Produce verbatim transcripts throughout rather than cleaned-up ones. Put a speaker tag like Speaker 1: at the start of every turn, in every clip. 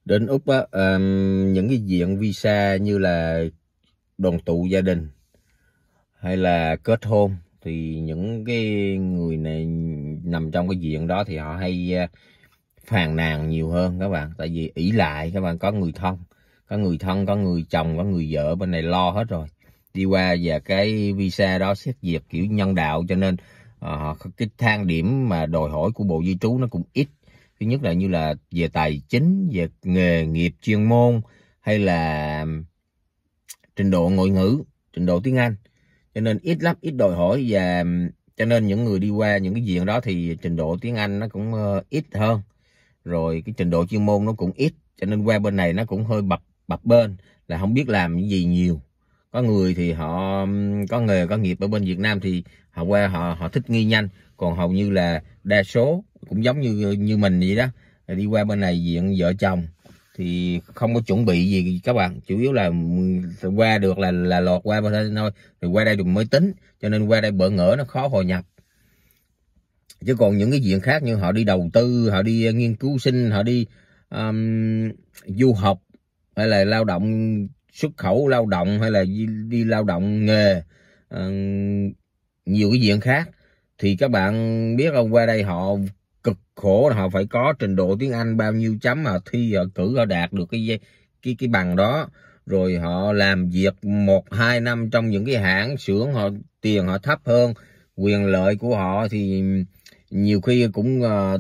Speaker 1: Đến Úc á, um, những cái diện visa như là đoàn tụ gia đình hay là kết hôn thì những cái người này nằm trong cái diện đó thì họ hay uh, phàn nàn nhiều hơn các bạn. Tại vì ỷ lại các bạn, có người thân, có người thân, có người chồng, có người vợ bên này lo hết rồi. Đi qua và cái visa đó xét duyệt kiểu nhân đạo, cho nên uh, cái thang điểm mà đòi hỏi của Bộ Di trú nó cũng ít. Thứ nhất là như là về tài chính, về nghề nghiệp chuyên môn, hay là trình độ ngoại ngữ, trình độ tiếng Anh. Cho nên ít lắm, ít đòi hỏi. Và cho nên những người đi qua những cái diện đó thì trình độ tiếng Anh nó cũng uh, ít hơn. Rồi cái trình độ chuyên môn nó cũng ít. Cho nên qua bên này nó cũng hơi bập bập bênh, là không biết làm cái gì nhiều. Có người thì họ có nghề, có nghiệp ở bên Việt Nam thì họ qua họ họ thích nghi nhanh. Còn hầu như là đa số cũng giống như như mình vậy đó, đi qua bên này diện vợ chồng thì không có chuẩn bị gì các bạn, chủ yếu là qua được là là lọt qua bên đây thôi, thì qua đây được mới tính. Cho nên qua đây bỡ ngỡ, nó khó hội nhập. Chứ còn những cái diện khác như họ đi đầu tư, họ đi nghiên cứu sinh, họ đi um, du học, hay là lao động xuất khẩu lao động, hay là đi, đi lao động nghề, uh, nhiều cái diện khác, thì các bạn biết không, qua đây họ cực khổ, họ phải có trình độ tiếng Anh bao nhiêu chấm, họ thi, họ cử, họ đạt được cái cái cái bằng đó, rồi họ làm việc một hai năm trong những cái hãng xưởng, họ tiền họ thấp hơn, quyền lợi của họ thì nhiều khi cũng uh,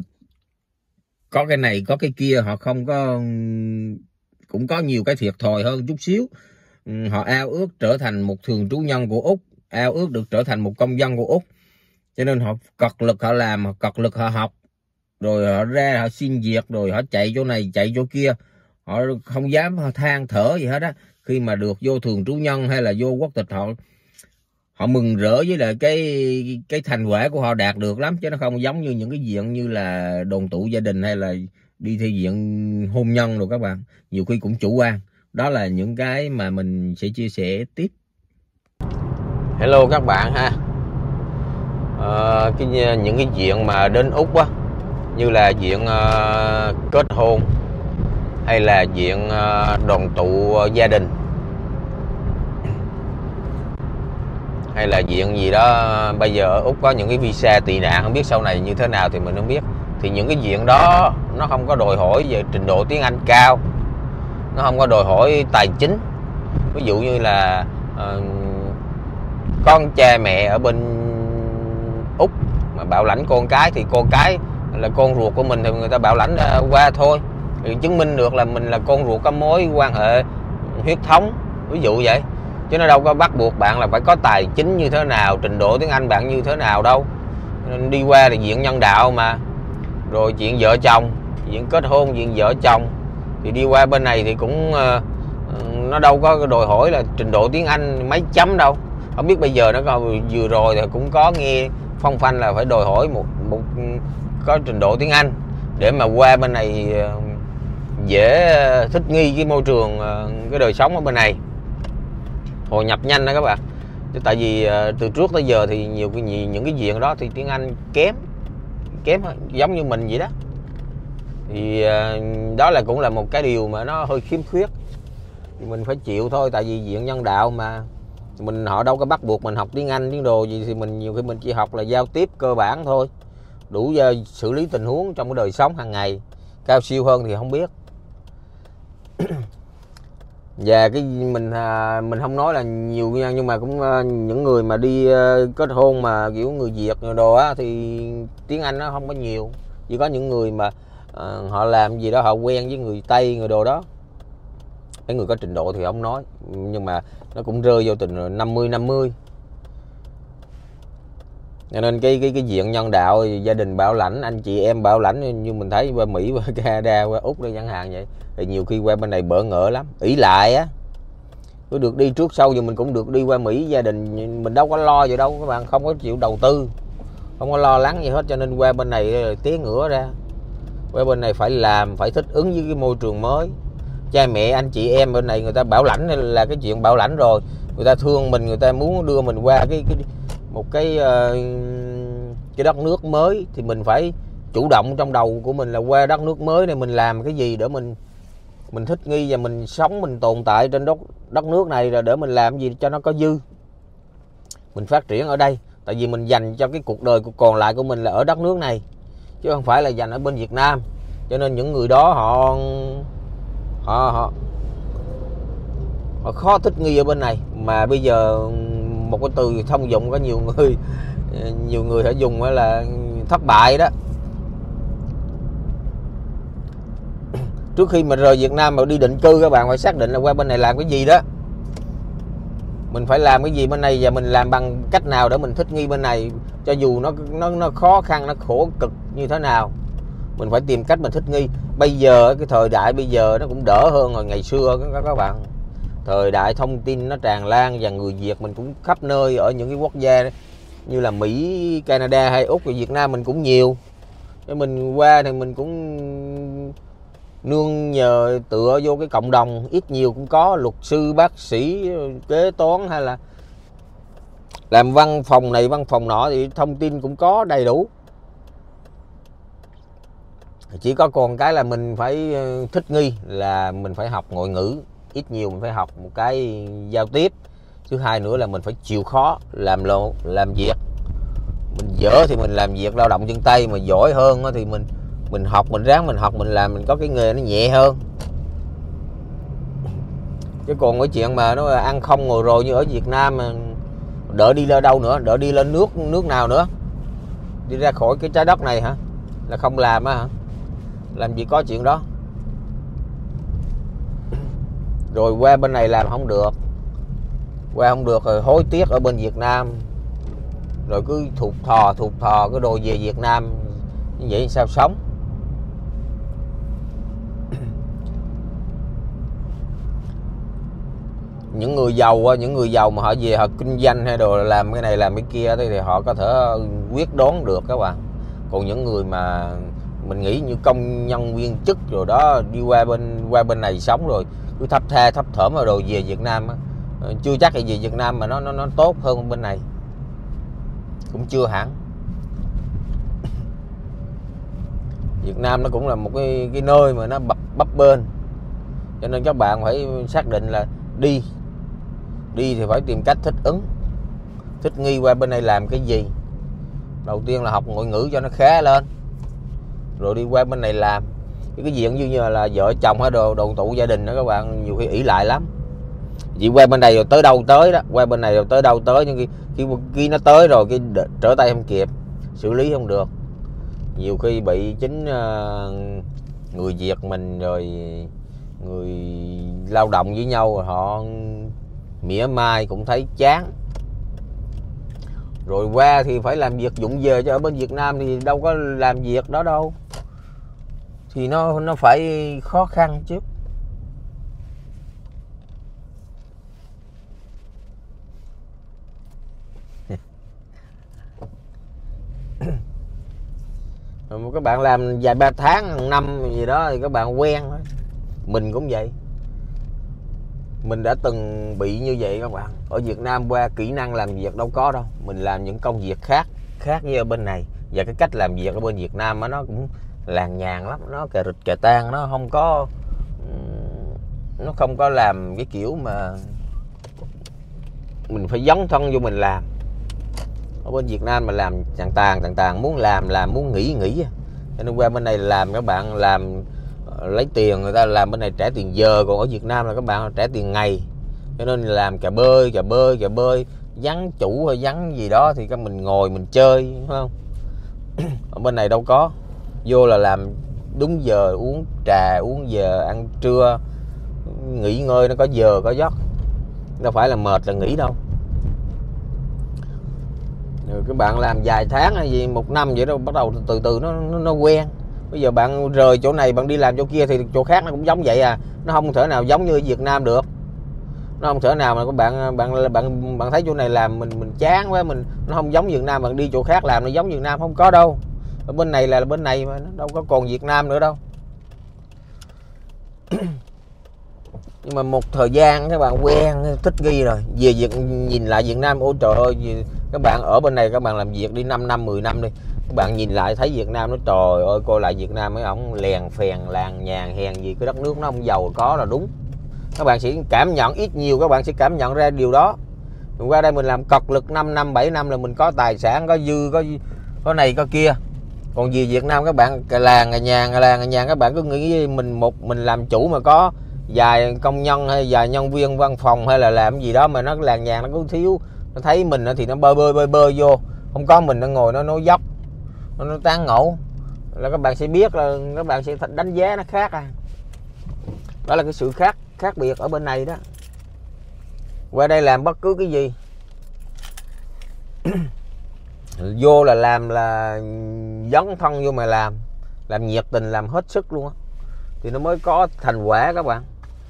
Speaker 1: có cái này có cái kia, họ không có, cũng có nhiều cái thiệt thòi hơn chút xíu. Họ ao ước trở thành một thường trú nhân của Úc, ao ước được trở thành một công dân của Úc, cho nên họ cật lực họ làm, họ cật lực họ học, rồi họ ra họ xin việc, rồi họ chạy chỗ này chạy chỗ kia, họ không dám họ than thở gì hết á. Khi mà được vô thường trú nhân hay là vô quốc tịch, họ họ mừng rỡ với lại cái cái thành quả của họ đạt được lắm, chứ nó không giống như những cái diện như là đoàn tụ gia đình hay là đi theo diện hôn nhân rồi các bạn, nhiều khi cũng chủ quan. Đó là những cái mà mình sẽ chia sẻ tiếp. Hello các bạn ha. À, cái những cái diện mà đến Úc á, như là diện uh, kết hôn hay là diện uh, đoàn tụ gia đình, hay là diện gì đó, bây giờ ở Úc có những cái visa tị nạn, không biết sau này như thế nào thì mình không biết. Thì những cái diện đó nó không có đòi hỏi về trình độ tiếng Anh cao, nó không có đòi hỏi tài chính. Ví dụ như là uh, con cha mẹ ở bên Úc mà bảo lãnh con cái, thì con cái là con ruột của mình thì người ta bảo lãnh qua thôi, thì chứng minh được là mình là con ruột, có mối quan hệ huyết thống, ví dụ vậy. Chứ nó đâu có bắt buộc bạn là phải có tài chính như thế nào, trình độ tiếng Anh bạn như thế nào đâu. Nên đi qua thì diện nhân đạo mà. Rồi chuyện vợ chồng, diện kết hôn, diện vợ chồng thì đi qua bên này thì cũng uh, nó đâu có đòi hỏi là trình độ tiếng Anh mấy chấm đâu. Không biết bây giờ nó có, vừa rồi thì cũng có nghe phong phanh là phải đòi hỏi một một có trình độ tiếng Anh để mà qua bên này uh, dễ thích nghi cái môi trường, uh, cái đời sống ở bên này, hội nhập nhanh đó các bạn. Chứ tại vì uh, từ trước tới giờ thì nhiều cái những cái diện đó thì tiếng Anh kém kém giống như mình vậy đó. Thì uh, đó là cũng là một cái điều mà nó hơi khiếm khuyết, thì mình phải chịu thôi. Tại vì diện nhân đạo mà mình, họ đâu có bắt buộc mình học tiếng Anh tiếng đồ gì, thì mình nhiều khi mình chỉ học là giao tiếp cơ bản thôi, đủ uh, xử lý tình huống trong cái đời sống hàng ngày. Cao siêu hơn thì không biết. Và cái mình mình không nói là nhiều nha, nhưng mà cũng những người mà đi kết hôn mà kiểu người Việt người đồ á thì tiếng Anh nó không có nhiều. Chỉ có những người mà uh, họ làm gì đó, họ quen với người Tây người đồ đó, cái người có trình độ thì không nói, nhưng mà nó cũng rơi vô tình năm mươi năm mươi. Cho nên cái cái cái diện nhân đạo, gia đình bảo lãnh, anh chị em bảo lãnh, như mình thấy qua Mỹ, qua Canada, qua Úc đây chẳng hạn vậy, thì nhiều khi qua bên này bỡ ngỡ lắm, ỷ lại á. Cứ được đi trước sau, giờ mình cũng được đi qua Mỹ, gia đình mình đâu có lo gì đâu các bạn, không có chịu đầu tư, không có lo lắng gì hết. Cho nên qua bên này té ngửa ra, qua bên này phải làm, phải thích ứng với cái môi trường mới. Cha mẹ anh chị em bên này người ta bảo lãnh là cái chuyện bảo lãnh rồi, người ta thương mình, người ta muốn đưa mình qua cái cái một cái uh, cái đất nước mới, thì mình phải chủ động trong đầu của mình là qua đất nước mới này mình làm cái gì để mình mình thích nghi và mình sống, mình tồn tại trên đất đất nước này rồi để mình làm gì cho nó có dư, mình phát triển ở đây. Tại vì mình dành cho cái cuộc đời còn lại của mình là ở đất nước này, chứ không phải là dành ở bên Việt Nam. Cho nên những người đó họ họ họ, họ khó thích nghi ở bên này. Mà bây giờ một cái từ thông dụng có nhiều người nhiều người phải dùng là thất bại đó. Trước khi mà rời Việt Nam mà đi định cư, các bạn phải xác định là qua bên này làm cái gì đó, mình phải làm cái gì bên này và mình làm bằng cách nào để mình thích nghi bên này, cho dù nó nó nó khó khăn, nó khổ cực như thế nào, mình phải tìm cách mình thích nghi. Bây giờ cái thời đại bây giờ nó cũng đỡ hơn rồi ngày xưa các các bạn. Thời đại thông tin nó tràn lan và người Việt mình cũng khắp nơi, ở những cái quốc gia như là Mỹ, Canada hay Úc, Việt Nam mình cũng nhiều. Để mình qua thì mình cũng nương nhờ tựa vô cái cộng đồng, ít nhiều cũng có luật sư, bác sĩ, kế toán hay là làm văn phòng này văn phòng nọ thì thông tin cũng có đầy đủ. Chỉ có còn cái là mình phải thích nghi, là mình phải học ngoại ngữ, ít nhiều mình phải học một cái giao tiếp. Thứ hai nữa là mình phải chịu khó làm lộ làm việc. Mình dở thì mình làm việc lao động chân tay, mà giỏi hơn thì mình mình học, mình ráng mình học, mình làm, mình có cái nghề nó nhẹ hơn. Chứ còn cái chuyện mà nó ăn không ngồi rồi như ở Việt Nam, đỡ đi lên đâu nữa, đỡ đi lên nước nước nào nữa, đi ra khỏi cái trái đất này hả, là không làm á hả? Làm gì có chuyện đó. Rồi qua bên này làm không được, qua không được rồi hối tiếc ở bên Việt Nam, rồi cứ thụt thò thụt thò cái đồ về Việt Nam, như vậy sao sống? Những người giàu, những người giàu mà họ về họ kinh doanh hay đồ, làm cái này làm cái kia thì họ có thể quyết đoán được các bạn. Còn những người mà mình nghĩ như công nhân viên chức rồi đó, đi qua bên qua bên này sống rồi cứ thấp tha thấp thởm rồi đồ về Việt Nam á, chưa chắc là về Việt Nam mà nó nó nó tốt hơn bên này, cũng chưa hẳn. Việt Nam nó cũng là một cái cái nơi mà nó bập bấp bênh, cho nên các bạn phải xác định là đi đi thì phải tìm cách thích ứng, thích nghi qua bên này làm cái gì. Đầu tiên là học ngoại ngữ cho nó khá lên, rồi đi qua bên này làm. Cái chuyện như là vợ chồng hay đồ đoàn tụ gia đình đó các bạn, nhiều khi ỷ lại lắm. Chỉ qua bên này rồi tới đâu tới đó, qua bên này rồi tới đâu tới, nhưng khi khi, khi nó tới rồi cái trở tay không kịp, xử lý không được, nhiều khi bị chính uh, người Việt mình rồi người lao động với nhau rồi họ mỉa mai cũng thấy chán. Rồi qua thì phải làm việc vụng về, chứ ở bên Việt Nam thì đâu có làm việc đó đâu, thì nó nó phải khó khăn chứ. Các bạn làm vài ba tháng, năm gì đó thì các bạn quen thôi. Mình cũng vậy, mình đã từng bị như vậy các bạn. Ở Việt Nam qua kỹ năng làm việc đâu có đâu, mình làm những công việc khác khác với ở bên này. Và cái cách làm việc ở bên Việt Nam nó cũng làng nhàng lắm, nó cà rịch cà tan, nó không có nó không có làm cái kiểu mà mình phải dấn thân vô mình làm. Ở bên Việt Nam mà làm tàn tàn tàn tàn, muốn làm làm, muốn nghỉ nghỉ. Cho nên qua bên này làm các bạn làm lấy tiền, người ta làm bên này trả tiền giờ, còn ở Việt Nam là các bạn trả tiền ngày. Cho nên làm cà bơi cà bơi cà bơi vắng chủ hay vắng gì đó thì các mình ngồi mình chơi, đúng không? Ở bên này đâu có, vô là làm đúng giờ, uống trà uống giờ, ăn trưa nghỉ ngơi nó có giờ có giấc, đâu phải là mệt là nghỉ đâu. Rồi các bạn làm vài tháng hay gì một năm vậy đó, bắt đầu từ từ nó nó, nó quen. Bây giờ bạn rời chỗ này bạn đi làm chỗ kia thì chỗ khác nó cũng giống vậy à, nó không thể nào giống như ở Việt Nam được. Nó không thể nào mà các bạn bạn bạn bạn thấy chỗ này làm mình mình chán quá, mình nó không giống Việt Nam, bạn đi chỗ khác làm nó giống Việt Nam, không có đâu. Ở bên này là bên này mà, nó đâu có còn Việt Nam nữa đâu. Nhưng mà một thời gian các bạn quen thích nghi rồi, về Việt nhìn lại Việt Nam, ôi trời ơi, các bạn ở bên này các bạn làm việc đi năm năm mười năm đi, Các bạn nhìn lại thấy Việt Nam nó trời ơi, coi lại Việt Nam mấy ổng lèn phèn làng nhàng hèn gì, cái đất nước nó không giàu có là đúng. Các bạn sẽ cảm nhận ít nhiều, các bạn sẽ cảm nhận ra điều đó. Mình qua đây mình làm cật lực năm năm bảy năm là mình có tài sản, có dư, có có này có kia. Còn gì Việt Nam các bạn làng nhà nhàng làng nhà các bạn cứ nghĩ mình một mình làm chủ mà có vài công nhân hay vài nhân viên văn phòng hay là làm gì đó mà nó làng nhàng, nó cứ thiếu, nó thấy mình thì nó bơi bơi bơi bơi vô, không có mình nó ngồi nó nói dốc, nó, nó tán ngộ là các bạn sẽ biết là các bạn sẽ đánh giá nó khác. À, đó là cái sự khác khác biệt ở bên này đó. Qua đây làm bất cứ cái gì vô là làm là dấn thân vô mà làm làm nhiệt tình, làm hết sức luôn á, thì nó mới có thành quả các bạn.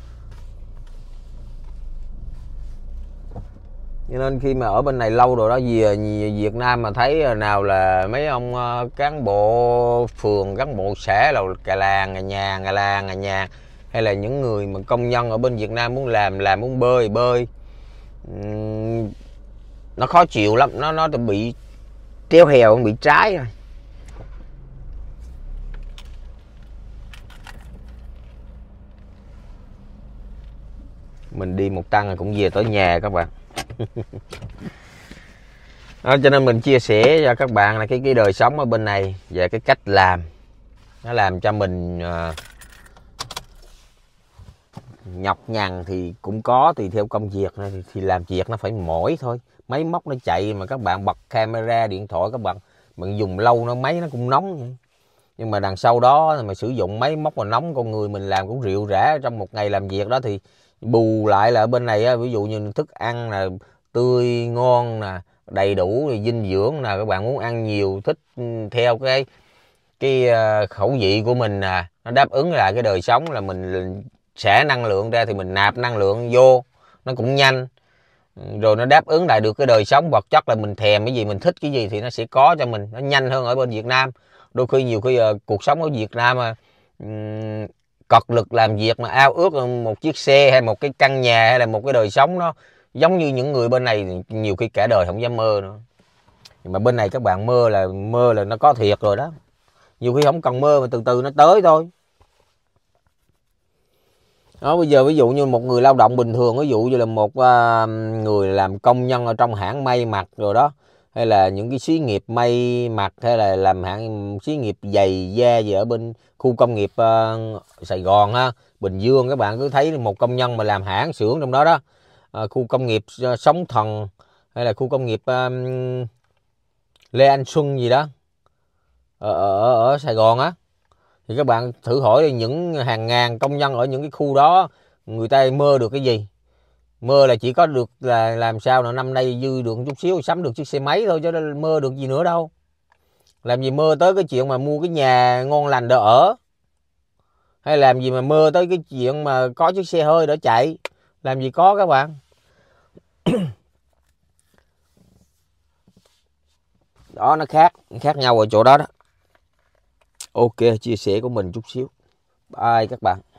Speaker 1: Cho nên khi mà ở bên này lâu rồi đó, về Việt Nam mà thấy nào là mấy ông cán bộ phường, cán bộ xã là cà làng, cà nhà, cà làng, cà nhà, hay là những người mà công nhân ở bên Việt Nam muốn làm làm muốn bơi bơi, uhm, nó khó chịu lắm, nó nó bị treo hèo, bị trái rồi. Mình đi một tăng cũng về tới nhà các bạn. Đó, cho nên mình chia sẻ cho các bạn là cái cái đời sống ở bên này và cái cách làm nó làm cho mình uh, nhọc nhằn thì cũng có, tùy theo công việc này, thì, thì làm việc nó phải mỏi thôi, máy móc nó chạy mà các bạn bật camera điện thoại các bạn bạn dùng lâu nó máy nó cũng nóng vậy. Nhưng mà đằng sau đó mà sử dụng máy móc mà nóng, con người mình làm cũng rệu rã trong một ngày làm việc đó, thì bù lại là ở bên này á, ví dụ như thức ăn là tươi ngon nè, đầy đủ dinh dưỡng nè, các bạn muốn ăn nhiều thích theo cái cái khẩu vị của mình nè, nó đáp ứng lại cái đời sống là mình xả năng lượng ra thì mình nạp năng lượng vô nó cũng nhanh, rồi nó đáp ứng lại được cái đời sống vật chất là mình thèm cái gì, mình thích cái gì thì nó sẽ có cho mình, nó nhanh hơn ở bên Việt Nam. Đôi khi nhiều khi uh, cuộc sống ở Việt Nam mà um, cật lực làm việc mà ao ước một chiếc xe hay một cái căn nhà hay là một cái đời sống nó giống như những người bên này, nhiều khi cả đời không dám mơ nữa. Nhưng mà bên này các bạn mơ là mơ là nó có thiệt rồi đó, nhiều khi không cần mơ mà từ từ nó tới thôi. Đó, bây giờ ví dụ như một người lao động bình thường, ví dụ như là một uh, người làm công nhân ở trong hãng may mặc rồi đó, hay là những cái xí nghiệp may mặc, hay là làm hãng xí nghiệp giày da gì ở bên khu công nghiệp uh, Sài Gòn ha, Bình Dương, các bạn cứ thấy một công nhân mà làm hãng xưởng trong đó đó, uh, khu công nghiệp uh, Sóng Thần, hay là khu công nghiệp uh, Lê Anh Xuân gì đó ở, ở, ở Sài Gòn á, thì các bạn thử hỏi những hàng ngàn công nhân ở những cái khu đó, người ta mơ được cái gì? Mơ là chỉ có được là làm sao là năm nay dư được chút xíu sắm được chiếc xe máy thôi, chứ mơ được gì nữa đâu. Làm gì mơ tới cái chuyện mà mua cái nhà ngon lành để ở, hay làm gì mà mơ tới cái chuyện mà có chiếc xe hơi để chạy, làm gì có các bạn. Đó, nó khác khác nhau ở chỗ đó đó. Ok, chia sẻ của mình chút xíu. Bye các bạn.